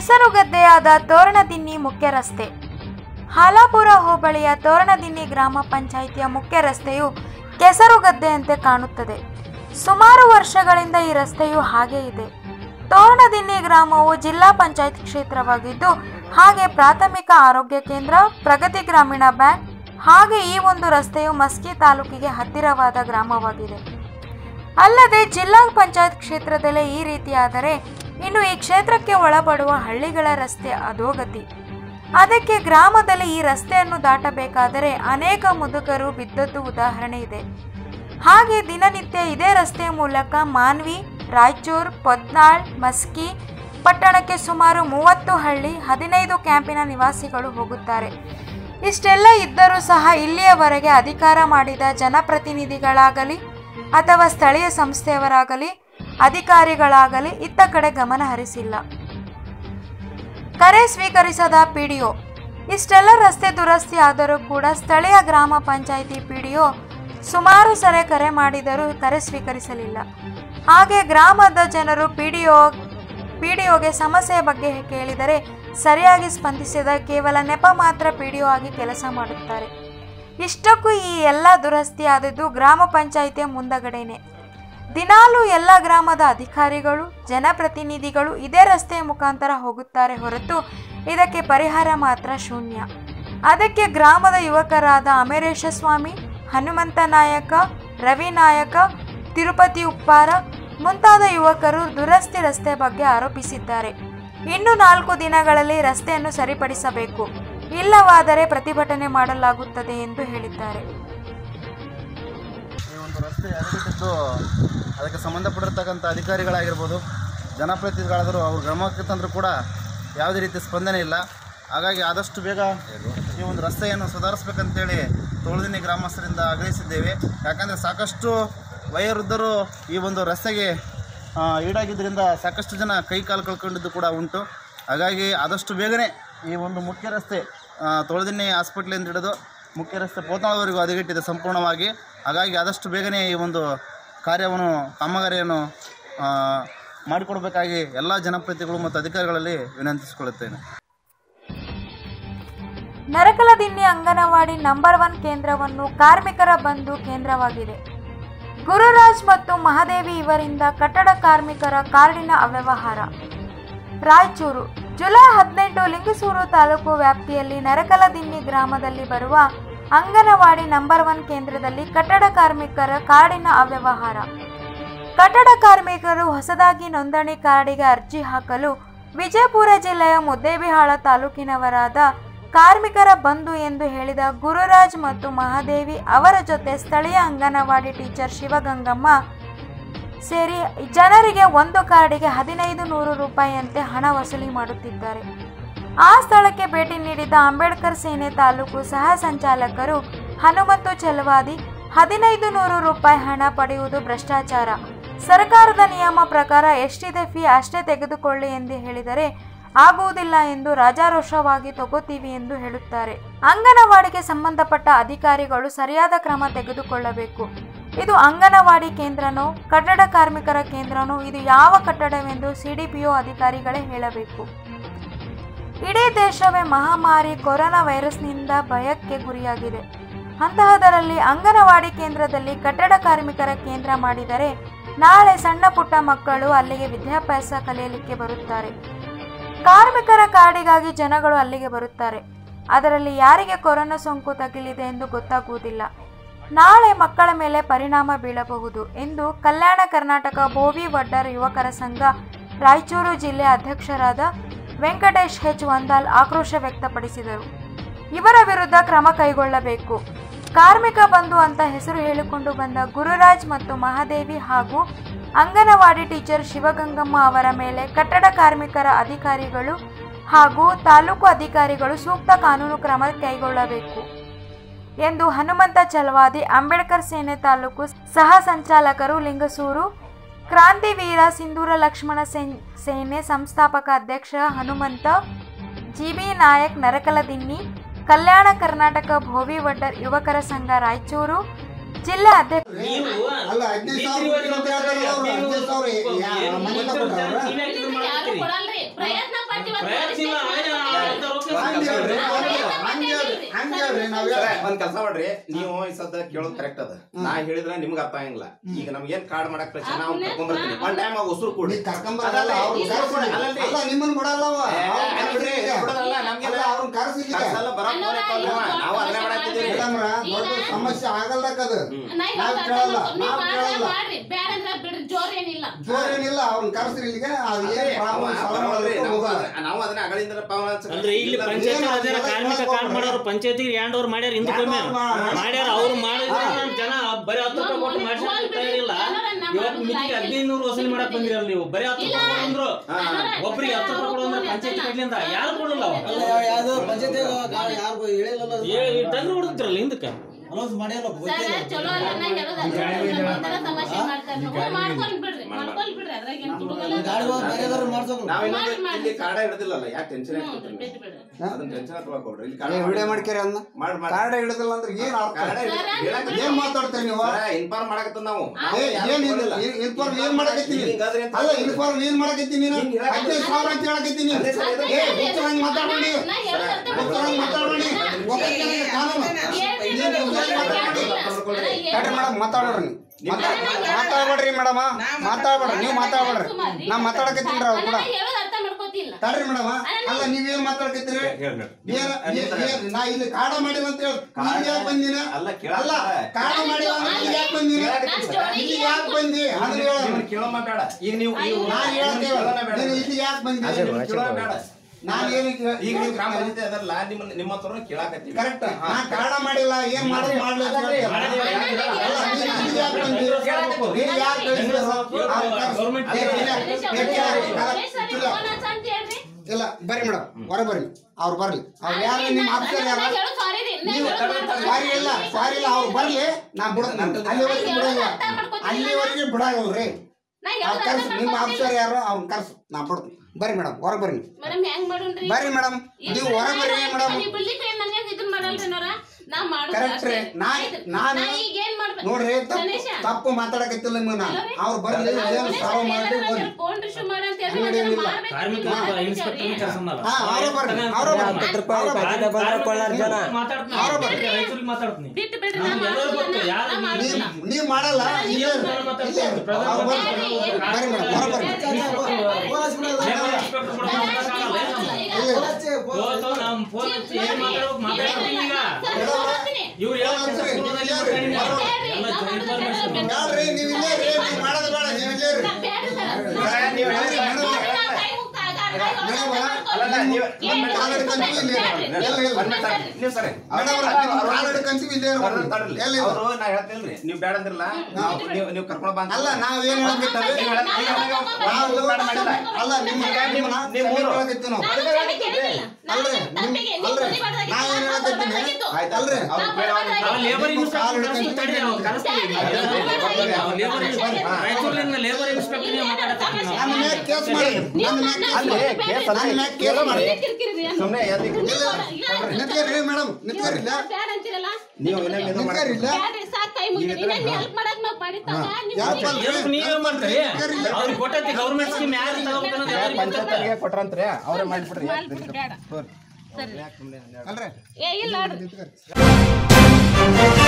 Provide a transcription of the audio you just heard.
ಕೆಸರುಗದ್ದೆಯಾದ ತೋರಣದಿನ್ನಿ ಮುಖ್ಯ ರಸ್ತೆ. ಹಾಲಾಪುರ ಹೋಬಳಿಯ ತೋರಣದಿನ್ನಿ ಗ್ರಾಮ ಪಂಚಾಯಿತಿಯ ಮುಖ್ಯ ರಸ್ತೆಯು ಕೆಸರುಗದ್ದೆಯಂತೆ ಕಾಣುತ್ತದೆ. ಸುಮಾರು ವರ್ಷಗಳಿಂದ ಈ ರಸ್ತೆಯು ಹಾಗೆ ಇದೆ. ತೋರಣದಿನ್ನಿ ಗ್ರಾಮವು ಜಿಲ್ಲಾ ಪಂಚಾಯತ್ ಕ್ಷೇತ್ರವಾಗಿದ್ದು, ಹಾಗೆ ಪ್ರಾಥಮಿಕ ಆರೋಗ್ಯ ಕೇಂದ್ರ, ಪ್ರಗತಿ ಗ್ರಾಮೀಣ ಬ್ಯಾಂಕ್, ಹಾಗೆ ಈ ಒಂದು ರಸ್ತೆಯು ಮಸ್ಕಿ ತಾಲೂಕಿಗೆ ಹತ್ತಿರವಾದ ಗ್ರಾಮವಾಗಿದೆ. ಅಲ್ಲದೆ ಜಿಲ್ಲಾ ಪಂಚಾಯತ್ ಕ್ಷೇತ್ರದಲ್ಲೇ ಈ ರೀತಿಯಾದರೆ ಇನ್ನು ಈ ಕ್ಷೇತ್ರಕ್ಕೆ ಒಳಪಡುವ ಹಳ್ಳಿಗಳ ರಸ್ತೆ ಅಧೋಗತಿ. ಅದಕ್ಕೆ ಗ್ರಾಮದಲ್ಲಿ ಈ ರಸ್ತೆಯನ್ನು ದಾಟಬೇಕಾದರೆ ಅನೇಕ ಮುದುಕರು ಬಿದ್ದದ್ದು ಉದಾಹರಣೆ ಇದೆ. ಹಾಗೆ ದಿನನಿತ್ಯ ಇದೇ ರಸ್ತೆಯ ಮೂಲಕ ಮಾನ್ವಿ, ರಾಯಚೂರು, ಪದ್ನಾಳ್, ಮಸ್ಕಿ ಪಟ್ಟಣಕ್ಕೆ ಸುಮಾರು 30 ಹಳ್ಳಿ, 15 ಕ್ಯಾಂಪಿನ ನಿವಾಸಿಗಳು ಹೋಗುತ್ತಾರೆ. ಇಷ್ಟೆಲ್ಲ ಇದ್ದರೂ ಸಹ ಇಲ್ಲಿಯವರೆಗೆ ಅಧಿಕಾರ ಮಾಡಿದ ಜನಪ್ರತಿನಿಧಿಗಳಾಗಲಿ ಅಥವಾ ಸ್ಥಳೀಯ ಸಂಸ್ಥೆಯವರಾಗಲಿ ಅಧಿಕಾರಿಗಳಾಗಲಿ ಇತ್ತ ಕಡೆ ಗಮನ ಹರಿಸಿಲ್ಲ. ಕರೆ ಸ್ವೀಕರಿಸದ ಪಿಡಿಒ. ಇಷ್ಟೆಲ್ಲ ರಸ್ತೆ ದುರಸ್ತಿ ಆದರೂ ಕೂಡ ಸ್ಥಳೀಯ ಗ್ರಾಮ ಪಂಚಾಯಿತಿ ಪಿಡಿಒ ಸುಮಾರು ಸಲ ಕರೆ ಮಾಡಿದರೂ ಕರೆ ಸ್ವೀಕರಿಸಲಿಲ್ಲ. ಹಾಗೆ ಗ್ರಾಮದ ಜನರು ಪಿಡಿಒಗೆ ಸಮಸ್ಯೆ ಬಗ್ಗೆ ಕೇಳಿದರೆ ಸರಿಯಾಗಿ ಸ್ಪಂದಿಸಿದ ಕೇವಲ ನೆಪ ಮಾತ್ರ ಪಿಡಿಒ ಆಗಿ ಕೆಲಸ ಮಾಡುತ್ತಾರೆ. ಇಷ್ಟಕ್ಕೂ ಈ ಎಲ್ಲ ದುರಸ್ತಿ ಆದದ್ದು ಗ್ರಾಮ ಪಂಚಾಯಿತಿಯ ಮುಂದಗಡೆನೆ. ದಿನಾಲೂ ಎಲ್ಲ ಗ್ರಾಮದ ಅಧಿಕಾರಿಗಳು, ಜನಪ್ರತಿನಿಧಿಗಳು ಇದೇ ರಸ್ತೆಯ ಮುಖಾಂತರ ಹೋಗುತ್ತಾರೆ ಹೊರತು ಇದಕ್ಕೆ ಪರಿಹಾರ ಮಾತ್ರ ಶೂನ್ಯ. ಅದಕ್ಕೆ ಗ್ರಾಮದ ಯುವಕರಾದ ಅಮರೇಶ ಸ್ವಾಮಿ, ಹನುಮಂತ ನಾಯಕ, ರವಿ ನಾಯಕ, ತಿರುಪತಿ ಉಪ್ಪಾರ ಮುಂತಾದ ಯುವಕರು ದುರಸ್ತಿ ರಸ್ತೆ ಬಗ್ಗೆ ಆರೋಪಿಸಿದ್ದಾರೆ. ಇನ್ನು 4 ದಿನಗಳಲ್ಲಿ ರಸ್ತೆಯನ್ನು ಸರಿಪಡಿಸಬೇಕು, ಇಲ್ಲವಾದರೆ ಪ್ರತಿಭಟನೆ ಮಾಡಲಾಗುತ್ತದೆ ಎಂದು ಹೇಳಿದ್ದಾರೆ. ಈ ಒಂದು ರಸ್ತೆ ಅಗತ್ಯದ್ದು ಅದಕ್ಕೆ ಸಂಬಂಧಪಟ್ಟಿರ್ತಕ್ಕಂಥ ಅಧಿಕಾರಿಗಳಾಗಿರ್ಬೋದು, ಜನಪ್ರತಿನಿಧಿಗಳಾದರೂ ಅವ್ರ ಗ್ರಾಮಕ್ಕೆ ತಂದರೂ ಕೂಡ ಯಾವುದೇ ರೀತಿ ಸ್ಪಂದನೆ ಇಲ್ಲ. ಹಾಗಾಗಿ ಆದಷ್ಟು ಬೇಗ ಈ ಒಂದು ರಸ್ತೆಯನ್ನು ಸುಧಾರಿಸಬೇಕಂತೇಳಿ ತೋಳದಿನ್ನಿ ಗ್ರಾಮಸ್ಥರಿಂದ ಆಗ್ರಹಿಸಿದ್ದೇವೆ. ಯಾಕಂದರೆ ಸಾಕಷ್ಟು ವಯೋವೃದ್ಧರು ಈ ಒಂದು ರಸ್ತೆಗೆ ಈಡಾಗಿದ್ದರಿಂದ ಸಾಕಷ್ಟು ಜನ ಕೈ ಕಾಲು ಕಳ್ಕೊಂಡಿದ್ದು ಕೂಡ ಉಂಟು. ಹಾಗಾಗಿ ಆದಷ್ಟು ಬೇಗನೆ ಈ ಒಂದು ಮುಖ್ಯ ರಸ್ತೆ ತೋಳದಿನ್ನಿ ಹಾಸ್ಪಿಟ್ಲಿಂದ ಹಿಡಿದು ಮುಖ್ಯ ರಸ್ತೆ ಪೋತನಾಳವರೆಗೂ ಹದಗೆಟ್ಟಿದೆ ಸಂಪೂರ್ಣವಾಗಿ. ಹಾಗಾಗಿ ಆದಷ್ಟು ಬೇಗನೆ ಈ ಒಂದು ಕಾಮಗಾರಿಯನ್ನು ಮಾಡಿಕೊಡಬೇಕಾಗಿ ಎಲ್ಲ ಜನಪ್ರತಿನಿಧಿಗಳು ಮತ್ತು ಅಧಿಕಾರಿಗಳಲ್ಲಿ ವಿನಂತಿಸಿಕೊಳ್ಳುತ್ತೇನೆ. ನರಕಲದಿನ್ನಿ ಅಂಗನವಾಡಿ ನಂಬರ್ 1 ಕೇಂದ್ರವನ್ನು ಕಾರ್ಮಿಕರ ಬಂಧು ಕೇಂದ್ರವಾಗಿದೆ. ಗುರುರಾಜ್ ಮತ್ತು ಮಹಾದೇವಿ ಇವರಿಂದ ಕಟ್ಟಡ ಕಾರ್ಮಿಕರ ಕಾರ್ಡಿನ ಅವ್ಯವಹಾರ. ರಾಯಚೂರು ಜುಲೈ 18 ಲಿಂಗಸೂರು ತಾಲೂಕು ವ್ಯಾಪ್ತಿಯಲ್ಲಿ ನರಕಲದಿನ್ನಿ ಗ್ರಾಮದಲ್ಲಿ ಬರುವ ಅಂಗನವಾಡಿ ನಂಬರ್ 1 ಕೇಂದ್ರದಲ್ಲಿ ಕಟ್ಟಡ ಕಾರ್ಮಿಕರ ಕಾರ್ಡಿನ ಅವ್ಯವಹಾರ. ಕಟ್ಟಡ ಕಾರ್ಮಿಕರು ಹೊಸದಾಗಿ ನೋಂದಣಿ ಕಾರ್ಡಿಗೆ ಅರ್ಜಿ ಹಾಕಲು ವಿಜಯಪುರ ಜಿಲ್ಲೆಯ ಮುದ್ದೇಬಿಹಾಳ ತಾಲೂಕಿನವರಾದ ಕಾರ್ಮಿಕರ ಬಂಧು ಎಂದು ಹೇಳಿದ ಗುರುರಾಜ್ ಮತ್ತು ಮಹಾದೇವಿ ಅವರ ಜೊತೆ ಸ್ಥಳೀಯ ಅಂಗನವಾಡಿ ಟೀಚರ್ ಶಿವಗಂಗಮ್ಮ ಸೇರಿ ಜನರಿಗೆ ಒಂದು ಕಾರ್ಡಿಗೆ 1500 ರೂಪಾಯಿಯಂತೆ ಹಣ ವಸೂಲಿ ಮಾಡುತ್ತಿದ್ದಾರೆ. ಆ ಸ್ಥಳಕ್ಕೆ ಭೇಟಿ ನೀಡಿದ ಅಂಬೇಡ್ಕರ್ ಸೇನೆ ತಾಲೂಕು ಸಹ ಸಂಚಾಲಕರು ಹನುಮಂತು ಚೆಲವಾದಿ 1500 ರೂಪಾಯಿ ಹಣ ಪಡೆಯುವುದು ಭ್ರಷ್ಟಾಚಾರ, ಸರ್ಕಾರದ ನಿಯಮ ಪ್ರಕಾರ ಎಷ್ಟಿದೆ ಫೀ ಅಷ್ಟೇ ತೆಗೆದುಕೊಳ್ಳಿ ಎಂದು ಹೇಳಿದರೆ ಆಗುವುದಿಲ್ಲ ಎಂದು ರಾಜಾರೋಷವಾಗಿ ತಗೋತೀವಿ ಎಂದು ಹೇಳುತ್ತಾರೆ. ಅಂಗನವಾಡಿಗೆ ಸಂಬಂಧಪಟ್ಟ ಅಧಿಕಾರಿಗಳು ಸರಿಯಾದ ಕ್ರಮ ತೆಗೆದುಕೊಳ್ಳಬೇಕು. ಇದು ಅಂಗನವಾಡಿ ಕೇಂದ್ರನೋ ಕಟ್ಟಡ ಕಾರ್ಮಿಕರ ಕೇಂದ್ರನೋ ಇದು ಯಾವ ಕಟ್ಟಡವೆಂದು ಸಿಡಿಪಿಒ ಅಧಿಕಾರಿಗಳೇ ಹೇಳಬೇಕು. ಇಡೀ ದೇಶವೇ ಮಹಾಮಾರಿ ಕೊರೋನಾ ವೈರಸ್ನಿಂದ ಭಯಕ್ಕೆ ಗುರಿಯಾಗಿದೆ. ಅಂತಹದರಲ್ಲಿ ಅಂಗನವಾಡಿ ಕೇಂದ್ರದಲ್ಲಿ ಕಟ್ಟಡ ಕಾರ್ಮಿಕರ ಕೇಂದ್ರ ಮಾಡಿದರೆ ನಾಳೆ ಸಣ್ಣ ಪುಟ್ಟ ಮಕ್ಕಳು ಅಲ್ಲಿಗೆ ವಿದ್ಯಾಭ್ಯಾಸ ಕಲಿಯಲಿಕ್ಕೆ ಬರುತ್ತಾರೆ. ಕಾರ್ಮಿಕರ ಕಾರ್ಡಿಗಾಗಿ ಜನಗಳು ಅಲ್ಲಿಗೆ ಬರುತ್ತಾರೆ. ಅದರಲ್ಲಿ ಯಾರಿಗೆ ಕೊರೋನಾ ಸೋಂಕು ತಗುಲಿದೆ ಎಂದು ಗೊತ್ತಾಗುವುದಿಲ್ಲ. ನಾಳೆ ಮಕ್ಕಳ ಮೇಲೆ ಪರಿಣಾಮ ಬೀಳಬಹುದು ಎಂದು ಕಲ್ಯಾಣ ಕರ್ನಾಟಕ ಬೋವಿ ವಡ್ಡರ್ ಯುವಕರ ಸಂಘ ರಾಯಚೂರು ಜಿಲ್ಲೆ ಅಧ್ಯಕ್ಷರಾದ ವೆಂಕಟೇಶ್ ಹೆಚ್ ವಂದಾಲ್ ಆಕ್ರೋಶ ವ್ಯಕ್ತಪಡಿಸಿದರು. ಇವರ ವಿರುದ್ಧ ಕ್ರಮ ಕೈಗೊಳ್ಳಬೇಕು. ಕಾರ್ಮಿಕ ಬಂಧು ಅಂತ ಹೆಸರು ಹೇಳಿಕೊಂಡು ಬಂದ ಗುರುರಾಜ್ ಮತ್ತು ಮಹಾದೇವಿ ಹಾಗೂ ಅಂಗನವಾಡಿ ಟೀಚರ್ ಶಿವಗಂಗಮ್ಮ ಅವರ ಮೇಲೆ ಕಟ್ಟಡ ಕಾರ್ಮಿಕರ ಅಧಿಕಾರಿಗಳು ಹಾಗೂ ತಾಲೂಕು ಅಧಿಕಾರಿಗಳು ಸೂಕ್ತ ಕಾನೂನು ಕ್ರಮ ಕೈಗೊಳ್ಳಬೇಕು ಎಂದು ಹನುಮಂತ ಚಲವಾದಿ, ಅಂಬೇಡ್ಕರ್ ಸೇನೆ ತಾಲೂಕು ಸಹ ಸಂಚಾಲಕರು ಲಿಂಗಸೂರು, ಕ್ರಾಂತಿವೀರ ಸಿಂಧೂರ ಲಕ್ಷ್ಮಣ ಸೇನೆ ಸಂಸ್ಥಾಪಕ ಅಧ್ಯಕ್ಷ ಹನುಮಂತ, ಜಿಬಿ ನಾಯಕ್ ನರಕಲದಿನ್ನಿ, ಕಲ್ಯಾಣ ಕರ್ನಾಟಕ ಭೋವಿ ವಡ್ಡರ್ ಯುವಕರ ಸಂಘ ರಾಯಚೂರು ಜಿಲ್ಲಾ ಅಧ್ಯಕ್ಷ ಒಂದ್ ಕೆಲಸ ಮಾಡ್ರಿ, ನೀವು ಈ ಸದ್ದ ಕೇಳೋದು ಕರೆಕ್ಟ್ ಅದ. ನಾ ಹೇಳಿದ್ರ ನಿಮ್ಗೆ ಅರ್ಥ ಆಗಂಗಿಲ್ಲ. ಈಗ ನಮ್ಗೆ ಏನ್ ಕಾರ್ಡ್ ಮಾಡಕ್ ಪ್ರಶ್ನೆ ನಾವು ಕರ್ಕೊಂಡ್ ಬರ್ತೀನಿ. ಒನ್ ಟೈಮ್ ಉಸುರು ಕೂಡಿ ನಿಮ್ಮನ್ನ ಬಿಡಲ್ಲವ ನಾವು ಅದನ್ನ ಮಾಡಾಕ್ತಿದ್ದೀವಿ. ದೊಡ್ಡ ಸಮಸ್ಯೆ ಆಗಲ್ದಕ್ಕದು ನಾವ್ ಕೇಳಲ್ಲ, ನಾವ್ ಕೇಳಲ್ಲ. ಜೋರ್ ಏನಿಲ್ಲ, ಅವ್ರನ್ನ ಕರ್ಸ್ರಿ ಇಲ್ಲಿಗೆ. ನಾವು ಅದನ್ನ ಅಗಳಿಂದ ಅಂದ್ರೆ ಇಲ್ಲಿ ಪಂಚಾಯತ್ ಕಾರ್ಮಿಕ ಕಾರ್ಡ್ ಮಾಡೋರು ಪಂಚಾಯತಿಗೆ ಯಾಂಡೋರ್ ಮಾಡ್ಯಾರ, ಹಿಂದೂ ಕಮ್ಮಿ ಮಾಡ್ಯಾರ. ಅವ್ರು ಮಾಡಿದ್ರೆ ಜನ ಬರೀ 10 ರೂಪಾಯಿ ಕೊಟ್ಟು ಮಾಡಿಸೋಕೆ ತಯಾರಿಲ್ಲ. ಇವತ್ತು ಮಿತಿಗೆ 1500 ವಸೂಲಿ ಮಾಡಕ್ ಬಂದಿರಲ್ಲ ನೀವು. ಬರೀ 10 ರೂಪಾಯಿ ಅಂದ್ರು ಒಬ್ಬರಿಗೆ 10 ರೂಪಾಯಿ ಕೊಡು ಅಂದ್ರೆ ಪಂಚಾಯತಿ ಕಡ್ಲಿಂದ ಯಾರು ಕೊಡಲ್ಲ. ಟಂಗ್ರು ಹೊಡೆದಿರಲ್ಲ ಹಿಂದಕ್ಕೆ ಇಲ್ಲಿ ಕಾರ್ಡ ಹಿಡಿದಿಲ್ಲಲ್ಲ, ಯಾಕೆ ಟೆನ್ಷನ್ ಅದನ್ನ ಟೆನ್ಷನ್ ತಗೊಳ್ಕೊಡ್ರಿ. ಇಲ್ಲಿ ವಿಡಿಯೋ ಮಾಡ್ಕೇರಿ ಅದನ್ನ ಕಾರ್ಡ ಹಿಡಿದಿಲ್ಲ ಅಂದ್ರೆ ಏನ್ ಮಾತಾಡ್ತೀರಿ ನೀವು? ಇನ್ಫಾರ್ಮ್ ಮಾಡಕತ್ತ ನಾವು ಇನ್ಫಾರ್ಮ್ ಏನ್ ಮಾಡಕತ್ತೀನಿ? ಅಲ್ಲ ಇನ್ಫಾರ್ಮ್ ಏನ್ ಮಾಡಕತ್ತೀನಿ? 15,000 ಅಂತ ಹೇಳಕತ್ತೀನಿ. ಮಾತಾಡ್ಬೇಡಿ, ಮೇಡಮ್ ಮಾತಾಡೋರಿ, ಮಾತಾಡ್ಬೇಡ್ರಿ ಮೇಡಮ್, ಮಾತಾಡ್ಬೇಡ್ರಿ, ನೀವು ಮಾತಾಡ್ಬೇಡ್ರಿ. ನಾ ಮಾತಾಡಕತ್ತೀನಿ ಅವ್ರು ಕೂಡ ತಡ್ರಿ ಮೇಡಮ್. ಅಲ್ಲ ನೀವೇನ್ ಮಾತಾಡ್ಕತ್ತೀರಿ? ನಾ ಇಲ್ಲಿ ಕಾಡ ಮಾಡಿಲ್ಲ ಅಂತ ಹೇಳಿ ಯಾಕೆ ಬಂದಿನ? ಅಲ್ಲ ಕಾಡ ಮಾಡಿಲ್ಲ ಯಾಕೆ ಬಂದಿನ? ಇಲ್ಲಿ ಯಾಕೆ ಬಂದಿ ಅಂದ್ರೆ ಕೇಳೋಣ ಬೇಡ. ಈಗ ನೀವು ನಾನು ಹೇಳ್ತೇವೆ ಇಲ್ಲಿ ಯಾಕೆ ಬಂದಿ? ನಾನು ಏನಕ್ಕೆ ಈಗ ನೀವು ಗ್ರಾಮ ಪಂಚಾಯತಿ ಅದಲ್ಲ, ನಿಮ್ಮ ಹತ್ರ ಕೇಳಾಕತ್ತೀವಿ. ಕರೆಕ್ಟ್. ನಾ ಕಾಡ ಮಾಡಿಲ್ಲ, ಏನ್ ಮಾಡೋದು ಮಾಡ್ಲಿ ಅಂತ ಇಲ್ಲ. ಬರ್ರಿ ಮೇಡಮ್, ಹೊರ ಬರ್ರಿ, ಅವ್ರು ಬರ್ಲಿ. ಅವ್ರು ಯಾರು ನಿಮ್ಮ ಆಫೀಸರ್ ಯಾರು? ಸಾರಿ ಇಲ್ಲ, ಸಾರಿ ಇಲ್ಲ, ಅವ್ರು ಬರ್ಲಿ. ನಾ ಬಿಡೋದು ಅಲ್ಲಿವರೆಗೆ ಬಿಡೋಲ್ಲ, ಅಲ್ಲಿವರೆಗೆ ಬಿಡೋಲ್ರಿ. ಕರ್ಸು, ನಿಮ್ಮ ಆಫೀಸರ್ ಯಾರು ಅವ್ರನ್ನ ಕರ್ಸು, ನಾ ಬಿಡ್ತೀನಿ. ಬರ್ರಿ ಮೇಡಮ್, ಹೊರಗೆ ಬರ್ರಿ. ಬರ್ರಿ ಮೇಡಮ್, ನೀವು ಹೊರಗೆ ಬರ್ರಿ ಮೇಡಮ್. ಕರೆಕ್ಟ್ ರೀ. ನಾನು ನೋಡ್ರಿ ತಪ್ಪು ಮಾತಾಡಕತ್ತಿಲ್ಲ ನಿಮ್ಗೆ. ನಾನು ಅವ್ರು ಬರ್ಲಿ, ಏನು ಸಾವು ಮಾಡಿ ಹೋಗಿ ಕಾರ್ಮಿಕ ಇನ್ಸ್ಪೆಕ್ಟರ್ ಕೆಲಸ ಮಾಡಲ್ಲ. ಅವ್ರ ಬರ್ರಿ, ಅವ್ರ ಮಾತಾಡ್ತೀನಿ. ನೀವ್ ಮಾಡಲ್ಲ. ಬರ್ರಿ ಮೇಡಮ್, ಹೊರ ಬರ್ರಿ. ಇವ್ರು ಬ್ಯಾಡ್ರಿ, ನೀವ್ ಇಲ್ಲೇ ರೀ, ನೀವ್ ಮಾಡೋದು ಬೇಡ, ನೀವ್ ಇಲ್ಲೇ ರೀ. ನೀವು ಬೇಡ ಅಂದ್ರಲ್ಲ, ನೀವು ಕರ್ಕೊಂಡ್ ಬಂದ. ಅಲ್ಲ ನಾವೇನ್ ಹೇಳಕತ್ತೀವಿ? ಅಲ್ಲ ನಿಮ್ಮ ಅಲ್ರಿ ನಾವೇನ್ ಹೇಳಕತ್ತೀನಿ? ಅಲ್ರಿ ಲೇಬರ್ ರಾಯಚೂರಿನಿಂದ ಲೇಬರ್ ಇನ್ಸ್ಪೆಕ್ಟರ್ ಮಾತಾಡತ್ತೀನಿ. ನನ್ನ ಮೇಲೆ ಕೇಸ್ ಮಾಡಿ, ನನ್ನ ಮೇಲೆ ಕೇಸ್ ಮಾಡಿ. ನಿಂತ್ಕೇರಿ ಮೇಡಮ್, ನಿಂತ್ಕೇರಿಲ್ಲ, ನಿಂತ್ಕೇರಿಲ್ಲ. ನೀವೇ ಮಾಡ್ತೀರಿ? ಅವ್ರಿಗೆ ಕೊಟ್ಟೈತಿ ಗೌರ್ಮೆಂಟ್ ಸ್ಕೀಮ್ ಯಾರು ತಗೋಬೇಕು ಕೊಟ್ರಂತ್ರಿ, ಅವರೇ ಮಾಡಿಬಿಡ್ರಿ. ಅಲ್ರಿ